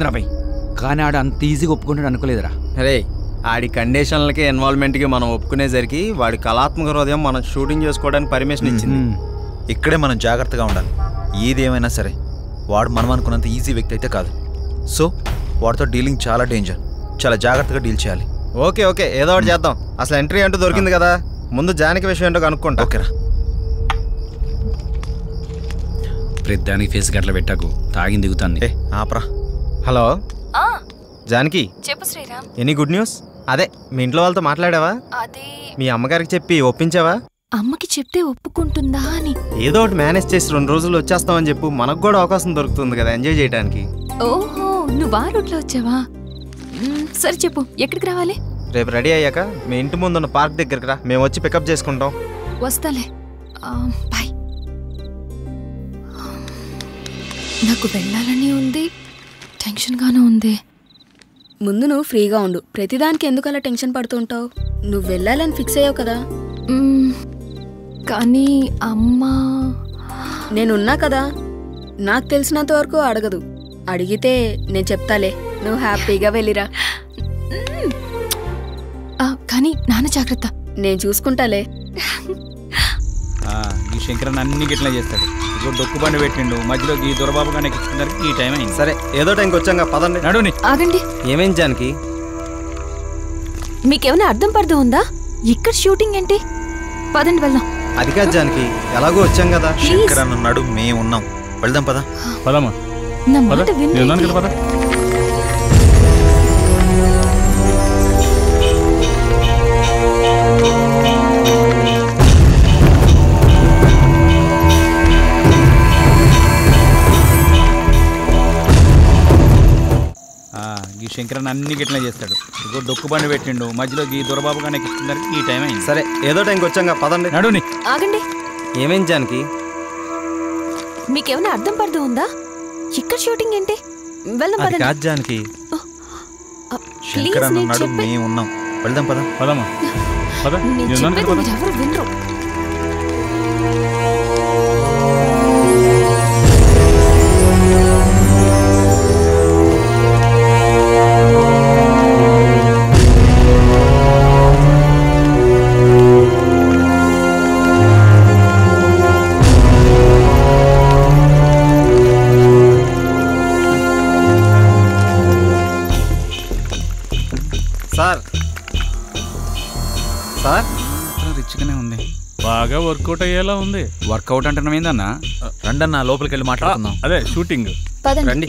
చెప్పినరా భయ్, కానీ ఆడు అంత ఈజీగా ఒప్పుకుంటాడు అనుకోలేదురా. అరే ఆడి కండిషన్లకి ఇన్వాల్వ్మెంట్కి మనం ఒప్పుకునేసరికి వాడి కళాత్మక హృదయం మనం షూటింగ్ చేసుకోవడానికి పర్మిషన్ ఇచ్చింది. ఇక్కడే మనం జాగ్రత్తగా ఉండాలి. ఏదేమైనా సరే వాడు మనం అనుకున్నంత ఈజీ వ్యక్తి అయితే కాదు. సో వాడితో డీలింగ్ చాలా డేంజర్. చాలా జాగ్రత్తగా డీల్ చేయాలి. ఓకే ఓకే, ఏదో ఒకటి చేద్దాం. అసలు ఎంట్రీ అంటూ దొరికింది కదా, ముందు జానకి విషయం ఏంటో కనుక్కుంటా. ఓకేరా. ప్రతిదానికి ఫేస్ గట్ల పెట్టకు, తాగింది దిగుతుంది. ఆపరా. హలో జానకి, చెప్పు శ్రీరామ్. Any good news? అదే మీ ఇంట్లో వాళ్ళతో మాట్లాడావా? అదే మీ అమ్మగారికి చెప్పి ఒప్పించావా? అమ్మకి చెప్తే ఒప్పుకుంటుందా అని. ఏదో ఒకటి మేనేజ్ చేసి 2 రోజులు వచ్చేస్తామని చెప్పు, మనకు కూడా అవకాశం దొరుకుతుంది కదా ఎంజాయ్ చేయడానికి. ఓహో, నువ్వు ఆ రూట్లో వచ్చావా? సరే చెప్పు, ఎక్కడికి రావాలి? రేపు రెడీ అయ్యాక మీ ఇంటి ముందున్న పార్క్ దగ్గరికి రా, మేము వచ్చి పికప్ చేసుకుంటాం. వస్తాలే, బాయ్. నాకు వెళ్ళాలని ఉంది, టెన్షన్గానే ఉంది. ముందు నువ్వు ఫ్రీగా ఉండు. ప్రతిదానికి ఎందుకు అలా టెన్షన్ పడుతూ ఉంటావు? నువ్వు వెళ్ళాలని ఫిక్స్ అయ్యావు కదా. కానీ అమ్మా, నేనున్నా కదా, నాకు తెలిసినంత వరకు అడగదు. అడిగితే నేను చెప్తాలే, నువ్వు హ్యాపీగా వెళ్ళిరా. కానీ నాన్న జాగ్రత్త, నేను చూసుకుంటాలే. ఈ శంకరన్ అన్ని గిట్లా చేస్తాడు. ఇప్పుడు డొక్కు బండి పెట్టిండు, మధ్యలో ఈ దొరబాబు కానీ ఈ టైం అయింది. సరే ఏదో టైంకి వచ్చాక పదండి. నడుని. ఆగండి. ఏమేం జానకి? మీకేమైనా అర్థం పడదు ఉందా? ఇక్కడ షూటింగ్ ఏంటి? పదండి వెళ్దాం. అది కాదు జానకి, ఎలాగో వచ్చాం కదా. శంకరన్ ఉన్నాడు, మేము ఉన్నాం, వెళ్దాం పదా. పదమ్మా, నా మాట వినండి. పద. ఈ శంకరన్ అన్ని గిట్లా చేస్తాడు. ఇప్పుడు డొక్కు బండి పెట్టిండు, మధ్యలో ఈ దొరబాబు కానీ ఈ టైం అయింది. సరే ఏదో టైంకి వచ్చాక పదండి. నడుని. ఆగండి. ఏమేం జానకి? మీకేమైనా అర్థం పడదు ఉందా? ఇక్కడ షూటింగ్ ఏంటి? వెళ్దాం అది పదండి. కాదు జానకి. శంకరన్ ఉన్నాడు, మేము ఉన్నాం, వెళ్దాం పదా. పదమ్మా, పద. నేను చెప్పేది మీరు ఎవరు వినరు. సార్ సార్ రిచ్గానే ఉంది, బాగా వర్కౌట్ అయ్యేలా ఉంది. వర్కౌట్ అంటున్నాం ఏందన్నా? రండన్నా లోపలికి వెళ్ళి మాట్లాడుకుందాం. అదే షూటింగ్. రండి.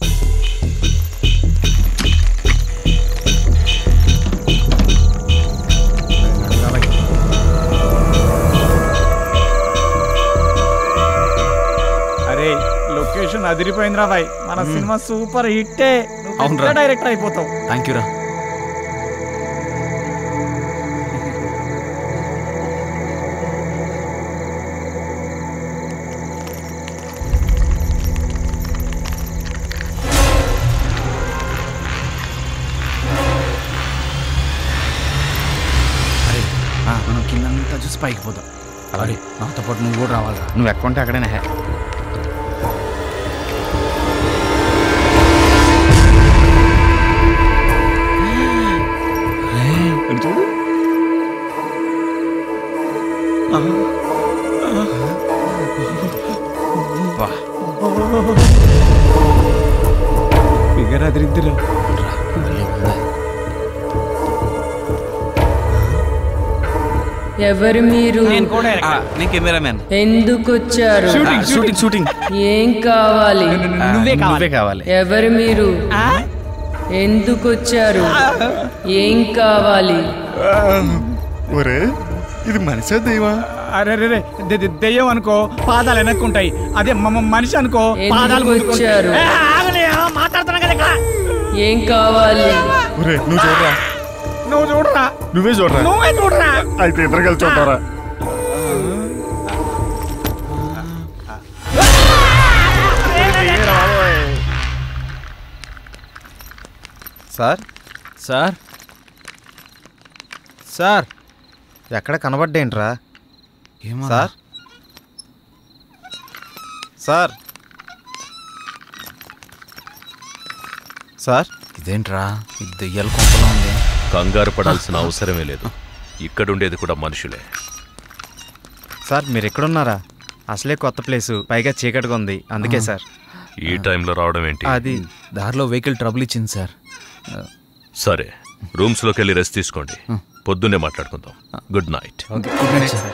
అరే లొకేషన్ అదిరిపోయిందిరా బాయ్, మన సినిమా సూపర్ హిట్టే. అవును, డైరెక్టర్ అయిపోతావు. థ్యాంక్ యూ రా. మనం కిందంతా చూసి పైకి పోతాం. అలాగే నాతో పాటు నువ్వు కూడా రావాలిరా. నువ్వు ఎక్కంటే అక్కడైనా హే. చూడు, ఫిగర్ అదిరిద్దిరా. ఎవరు మీరు? నేను కెమెరామెన్. ఎందుకు వచ్చారు? షూటింగ్. ఏం కావాలి? నువ్వే కావాలి. ఎవరు మీరు? ఎందుకు వచ్చారు? ఏం కావాలి? ఒరే ఇది మనిషి దైవా? అరే రే దెయ్యం అనుకో పాదాలు వెనక్కుంటాయి, అదే మనిషి అనుకో పాదాలు వచ్చారు. మాట్లాడుతున్నా కదా. ఏం కావాలి? ఒరే నువ్వు చూడరా. నువ్వు చూడరా. నువ్వే చూడరా. అయితే ఇద్దరు కలిసి చూడరా. సార్ సార్ సార్ ఎక్కడ కనబడ్డేంట్రా? సార్ సార్ సార్ ఇదేంట్రా ఇది దెయ్యాల కొంపలో ఉంది. కంగారు పడాల్సిన అవసరమే లేదు. ఇక్కడుండేది కూడా మనుషులే. సార్ మీరు ఎక్కడున్నారా? అసలే కొత్త ప్లేసు, పైగా చీకటిగా ఉంది, అందుకే సార్. ఈ టైంలో రావడం ఏంటి? అది దారిలో వెహికల్ ట్రబుల్ ఇచ్చింది సార్. సరే, రూమ్స్లోకి వెళ్ళి రెస్ట్ తీసుకోండి. పొద్దున్నే మాట్లాడుకుందాం. Good night. Good night sir.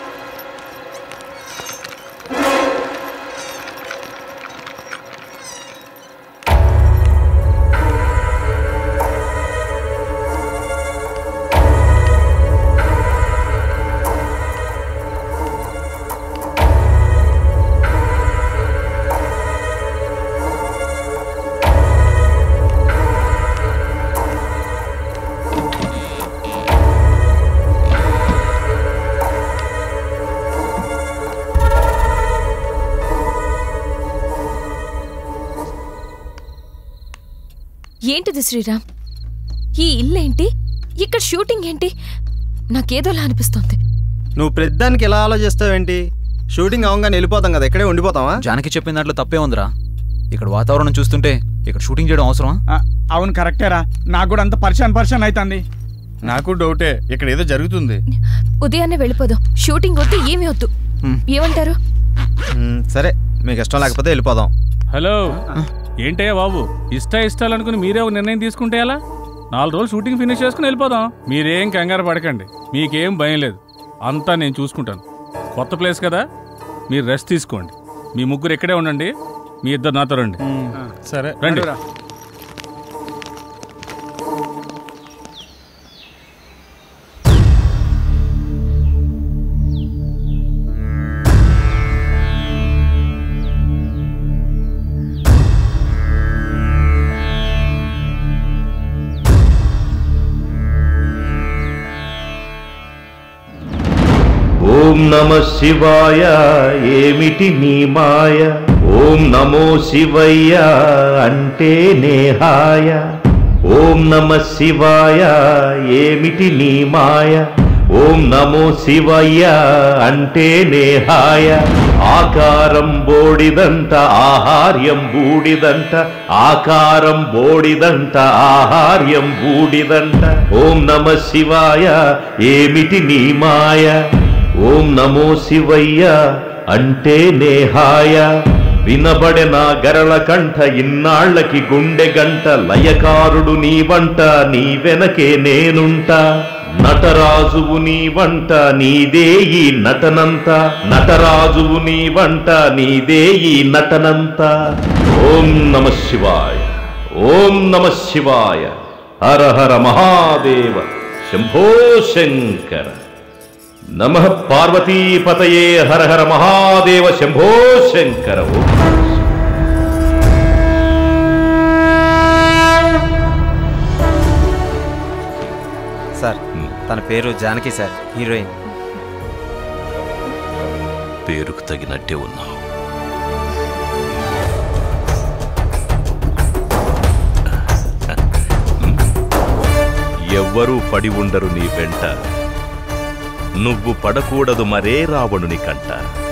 ఏంటిది శ్రీరామ్? ఈ ఇల్లేంటి? ఇక్కడ షూటింగ్ ఏంటి? నాకేదోలా అనిపిస్తోంది. నువ్వు ప్రతిదానికి ఎలా ఆలోచిస్తావేంటి? షూటింగ్ అవగానే వెళ్ళిపోతాం కదా, ఇక్కడే ఉండిపోతావా? జానకి చెప్పిన దాంట్లో తప్పే ఉందిరా. ఇక్కడ వాతావరణం చూస్తుంటే ఇక్కడ షూటింగ్ చేయడం అవసరమా? అవును కరెక్టేరా, నాకు కూడా అంత పరిశాన్ అవుతుంది. నాకు డౌటే, ఇక్కడ ఏదో జరుగుతుంది. ఉదయాన్నే వెళ్ళిపోదాం. షూటింగ్ వద్దు, ఏమీ వద్దు. ఏమంటారు? సరే, మీకు ఇష్టం లేకపోతే వెళ్ళిపోదాం. హలో, ఏంటయ్యా బాబు, ఇష్టాలు అనుకుని మీరే ఒక నిర్ణయం తీసుకుంటే ఎలా? 4 రోజులు షూటింగ్ ఫినిష్ చేసుకుని వెళ్ళిపోదాం. మీరేం కంగారు పడకండి, మీకేం భయం లేదు, అంతా నేను చూసుకుంటాను. కొత్త ప్లేస్ కదా, మీరు రెస్ట్ తీసుకోండి. మీ ముగ్గురు ఇక్కడే ఉండండి, మీ ఇద్దరు నాతో రండి. సరే రండి. ఓం నమ శివాయ, ఏమిటి నీ మాయ? ఓం నమో శివయ్య అంటే నేహాయ. ఓం నమ శివాయ, ఏమిటి నీ మాయ? ఓం నమో శివయ్య అంటే నేహాయ. ఆకారం బోడిదంట, ఆహార్యం బూడిదంట. ఆకారం బోడిదంట, ఆహార్యం బూడిదంట. ఓం నమ శివాయ, ఏమిటి నీ మాయ? ఓం నమో శివయ్య అంటే నేహాయ. వినబడెన గరళ కంఠ, ఇన్నాళ్లకి గుండె గంట. లయకారుడు నీ వంట, నీ వెనకే నేనుంటా. నటరాజువు నీ వంట, నీదే ఈ నటనంత. నటరాజువు నీ వంట, నీదే ఈ నటనంత. ఓం నమ శివాయ, ఓం నమ శివాయ. హర హర మహాదేవ, శంభో శంకర. నమః పార్వతీపతయే, హర హర మహాదేవ, శంభో శంకర. సార్, తన పేరు జానకి సార్, హీరోయిన్. పేరుకు తగినట్టే ఉన్నావు. ఎవ్వరూ పడి ఉండరు నీ వెంట, నువ్వు పడకూడదు మరే రావణుని కంట.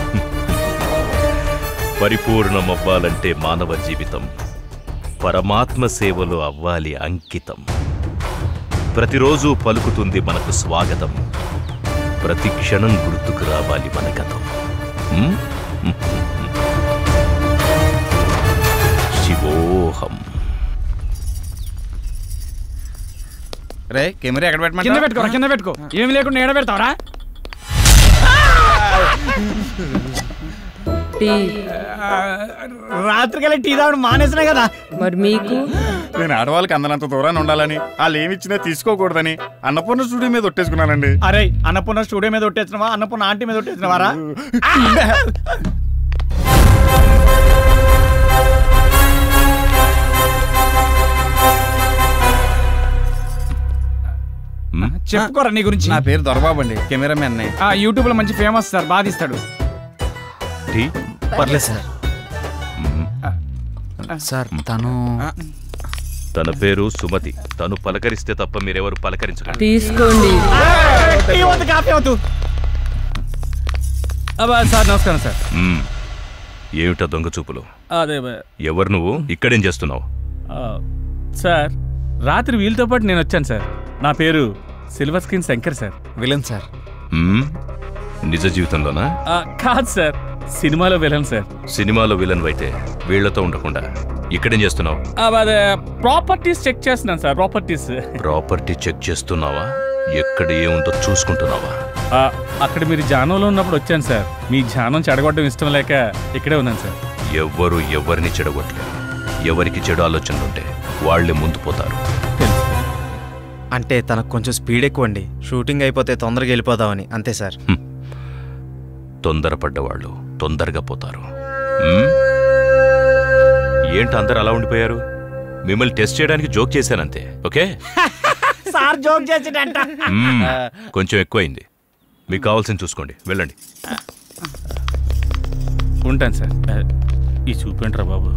పరిపూర్ణమవ్వాలంటే మానవ జీవితం పరమాత్మ సేవలో అవ్వాలి అంకితం. ప్రతిరోజు పలుకుతుంది మనకు స్వాగతం, ప్రతి క్షణం గుర్తుకు రావాలి మన గతం. శివోహం. రే, కెమెరా ఎక్కడ కింద పెట్టమంటావు? పెట్టుకోరా, కింద పెట్టుకో. ఏమి లేకుండా ఎడ పెడతావరా? రాత్రికెళ్ళి టీ తాగడం మానేసినా కదా. మరి మీకు? నేను ఆడవాళ్ళకి అందనంత దూరాన్ని ఉండాలని, వాళ్ళు ఏమిచ్చినా తీసుకోకూడదని అన్నపూర్ణ స్టూడియో మీద ఒట్టేసుకున్నానండి. అరే, అన్నపూర్ణ స్టూడియో మీద ఒట్టేసినవా? అన్నపూర్ణ ఆంటీ మీద ఒట్టేసినవారా? చెప్పుకోరా నీ గురించి. నా పేరు దొరబాబు అండి, కెమెరామెన్. యూట్యూబ్ లో మంచి ఫేమస్ సార్, బాగా తీస్తాడు. పర్లేదు సార్. సార్, తన పేరు సుమతి. తను పలకరిస్తే తప్ప మీరెవరు పలకరించరు. తీసుకోండి. సార్ నమస్కారం సార్. ఏమిటా దొంగ చూపులు? అదే ఎవరు నువ్వు? ఇక్కడేం చేస్తున్నావు? సార్ రాత్రి వీళ్ళతో పాటు నేను వచ్చాను సార్. నా పేరు silver screen Shankar sir. Villain sir. నిజ జీవితంలోనా? కాదు సార్, సినిమాలో విలన్ సార్. సినిమాలో విలన్ అయితే వీళ్లతో ఉండకుండా ఇక్కడేం చేస్తున్నావు? అదే ప్రాపర్టీస్ చెక్ చేస్తున్నాను సార్. ప్రాపర్టీ చెక్ చేస్తున్నావా? ఎక్కడ ఏముందో చూసుకుంటున్నావా? అక్కడ మీరు జానంలో ఉన్నప్పుడు వచ్చాను సార్. మీ జానం చెడగొట్టడం ఇష్టం లేక ఇక్కడే ఉన్నాను సార్. ఎవ్వరు ఎవరిని చెడగొట్టలేరు. ఎవరికి చెడు ఆలోచనలుంటే వాళ్లే ముందు పోతారు. అంటే తనకు కొంచెం స్పీడ్ ఎక్కువ అండి. షూటింగ్ అయిపోతే తొందరగా వెళ్ళిపోదామని, అంతే సార్. తొందరపడ్డవాళ్ళు తొందరగా పోతారు. ఏంటి అందరు అలా ఉండిపోయారు? మిమ్మల్ని టెస్ట్ చేయడానికి జోక్ చేశానంతే. ఓకే సార్ జోక్ చేసేటంట. కొంచెం ఎక్కువైంది. మీకు కావాల్సింది చూసుకోండి, వెళ్ళండి. ఉంటాను సార్. ఈ చూపేంట్రా బాబు.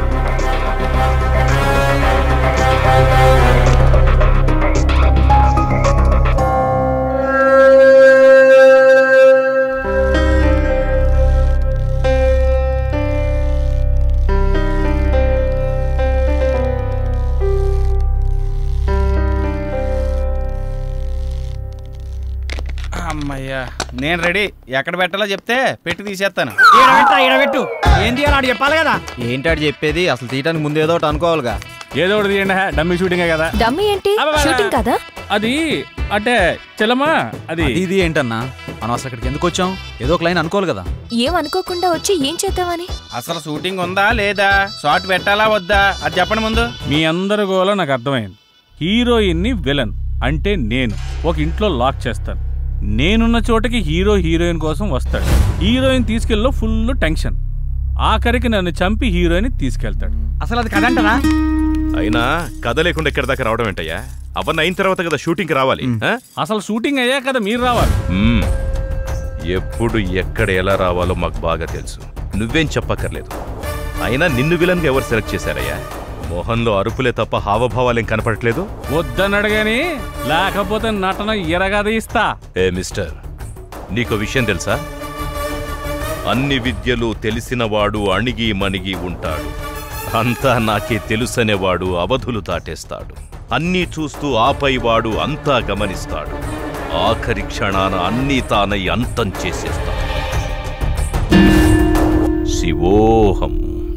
అమ్మయ్యా, నేను రెడీ. ఎక్కడ పెట్టాలో చెప్తే పెట్టి తీసేస్తాను. ఈడబెట్టు. ఏం తీయాలి చెప్పాలి కదా. ఏంటాడు చెప్పేది? అసలు తీయడానికి ముందు ఏదో ఒకటి అనుకోవాలిగా. ఏదో ఒకటి తీయండి. డమ్మీ షూటింగే కదా. డమ్మీ ఏంటి? షూటింగ్ కదా అది. అంటే చెల్లమ్మా, అది ఇది ఏంటన్నా? మనం అసలు ఇక్కడికి ఎందుకు వచ్చాం? ఏదో ఒక లైన్ అనుకోవాలి కదా. ఏం అనుకోకుండా వచ్చి ఏం చేద్దామని? అసలు షూటింగ్ ఉందా లేదా, షార్ట్ పెట్టాలా వద్దా, అది చెప్పండి ముందు. మీ అందరి గోల నాకు అర్థమైంది. హీరోయిన్ని విలన్ అంటే నేను ఒక ఇంట్లో లాక్ చేస్తాను. నేనున్న చోటకి హీరోయిన్ కోసం వస్తాడు. హీరోయిన్ తీసుకెళ్ళలో ఫుల్ టెన్షన్. ఆఖరికి నన్ను చంపి హీరోయిన్ తీసుకెళ్తాడు. అసలు అది కదంటనా? అయినా కథ లేకుండా ఎక్కడి దాకా రావడం ఏంటయ్యా? అవన్నీ అయిన తర్వాత కదా షూటింగ్ రావాలి. అసలు షూటింగ్ అయ్యా కదా మీరు రావాలి. ఎప్పుడు ఎక్కడ ఎలా రావాలో మాకు బాగా తెలుసు. నువ్వేం చెప్పక్కర్లేదు. అయినా నిన్ను విలన్గా ఎవరు సెలెక్ట్ చేశారయ్యా? మోహన్లో అరుపులే తప్ప హావభావాలేం కనపడట్లేదు. వద్దనడగాని, లేకపోతే నటన ఎరగదీస్తా. మిస్టర్, నీకో విషయం తెలుసా? అన్ని విద్యలు తెలిసినవాడు అణిగి మణిగి ఉంటాడు. అంతా నాకే తెలుసనేవాడు అవధులు దాటేస్తాడు. అన్నీ చూస్తూ ఆపైవాడు అంతా గమనిస్తాడు. ఆఖరి క్షణాన అన్నీ తానై అంతం చేసేస్తాడు. శివోహం.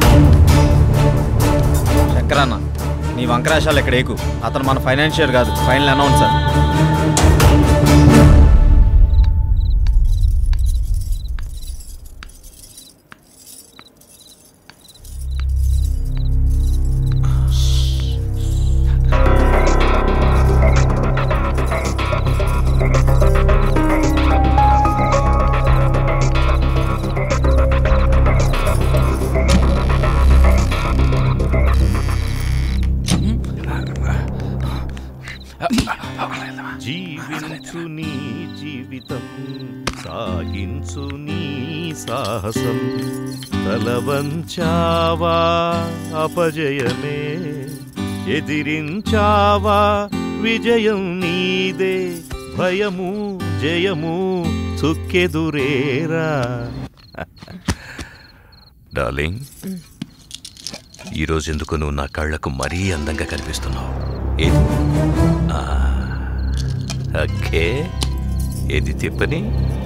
శంకరన్న, నీ వంకరాశాలు ఎక్కడ ఏకు. అతను మన ఫైనాన్షియర్ కాదు, ఫైనల్ అనౌన్సర్. జీవించు నీ జీవితం, సాగించు నీ సాహసం. తలవంచావా అపజయమే, ఎదిరించావా విజయం నీదే. భయము జయము చుక్కెదురేరా. డార్లింగ్, ఈరోజు ఎందుకు నువ్వు నా కళ్ళకు మరీ అందంగా కనిపిస్తున్నావు? ఏది? ఓకే, ఏది తిప్పని?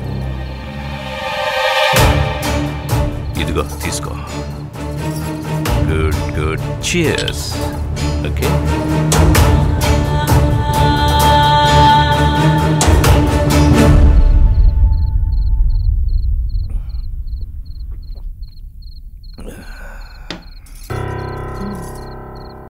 ఇదిగో తీసుకో. Good good, cheers. ఓకే.